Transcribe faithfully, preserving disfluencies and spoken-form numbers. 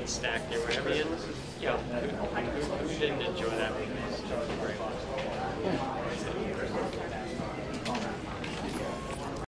stacked or whatever. And, you know, who, who didn't enjoy that?